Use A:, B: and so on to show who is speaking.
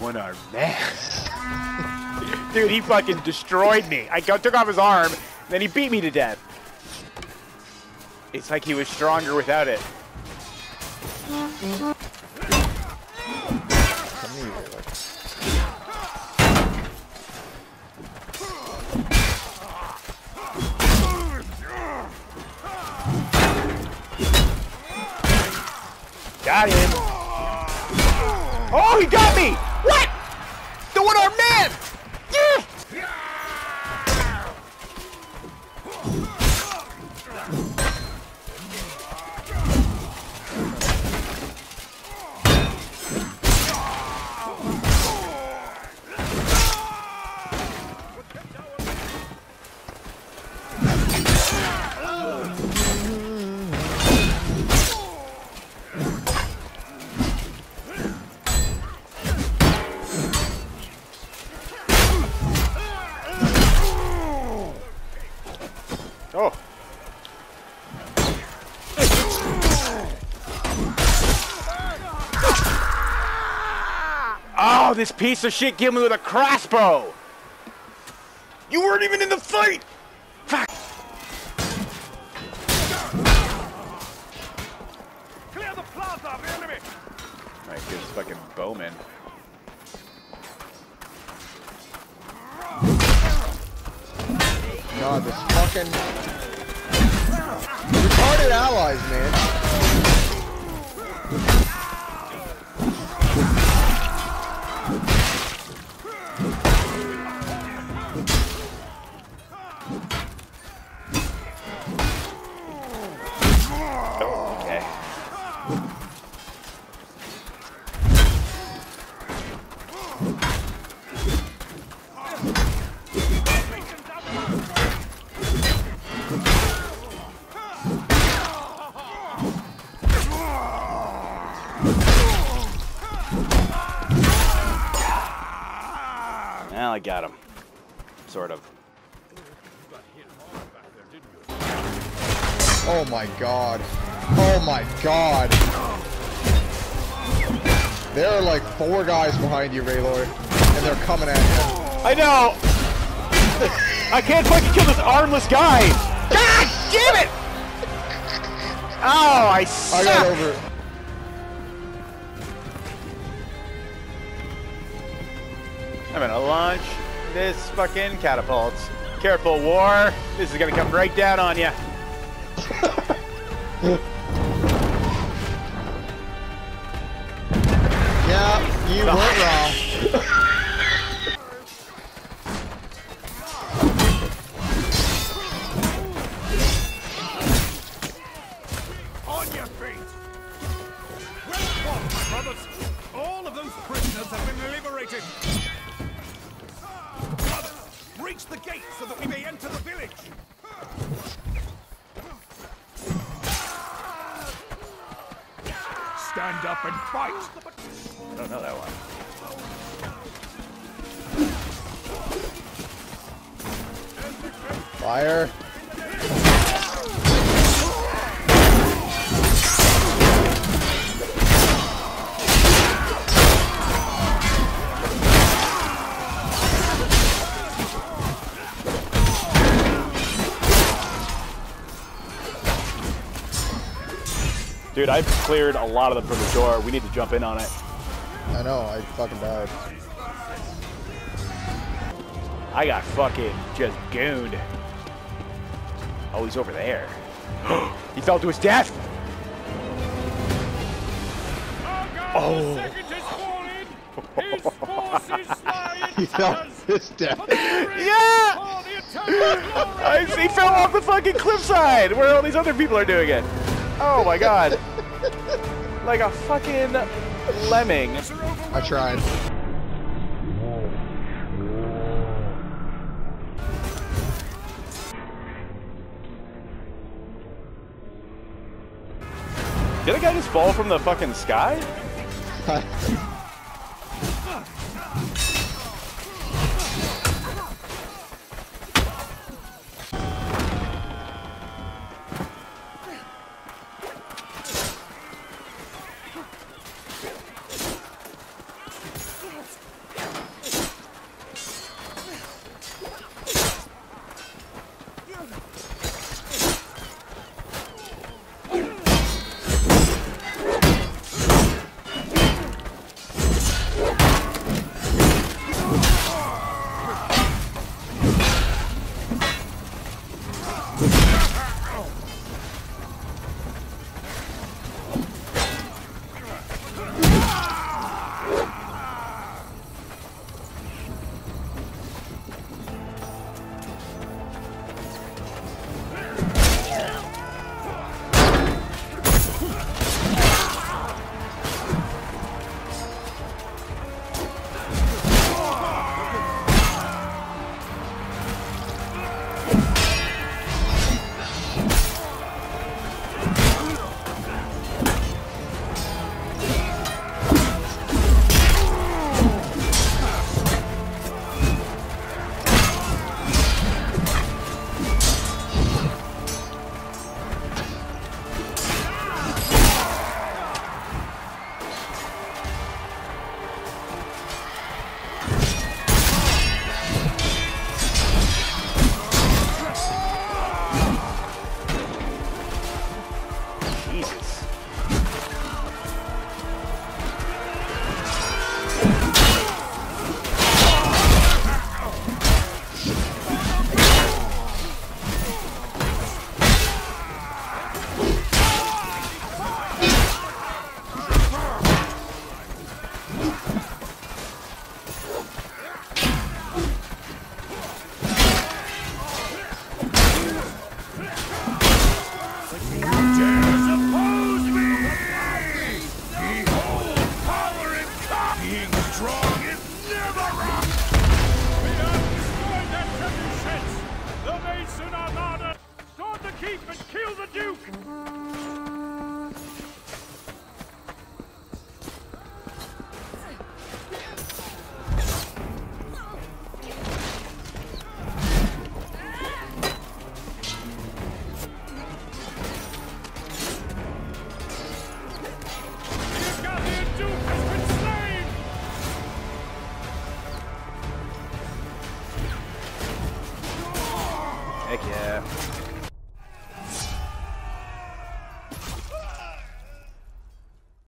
A: one-armed man. Dude, he fucking destroyed me. I took off his arm, then he beat me to death. It's like he was stronger without it. Got him. Oh, he got me! What? The one-armed man! Yeah! Oh. Oh, this piece of shit killed me with a crossbow. You weren't even in the fight. Fuck. Clear the plaza of the enemy. Alright, this fucking bowman.
B: God, this fucking retarded allies, man.
A: Oh, okay. Well, I got him. Sort of.
B: Oh my god. Oh my god. There are like 4 guys behind you, Raylord, and they're coming at you.
A: I know! I can't fucking kill this armless guy! God damn it! Oh, I suck!
B: I got over it.
A: I'm gonna launch this fucking catapult. Careful, war. This is gonna come right down on you.
B: Yeah, you went wrong.
C: On your feet! Well fought, my brothers! All of those prisoners have been liberated! Brothers, reach the gate so that we may enter the village! Stand up and fight!
A: I don't know that one.
B: Fire.
A: Dude, I've cleared a lot of them from the door. We need to jump in on it.
B: I know, I fucking died.
A: I got fucking just gooned. Oh, he's over there. He fell to his death. Oh.
B: He fell to his death.
A: Yeah! He fell off the fucking cliffside where all these other people are doing it. Oh my god. Like a fucking lemming.
B: I tried.
A: Did a guy just fall from the fucking sky? Heck yeah.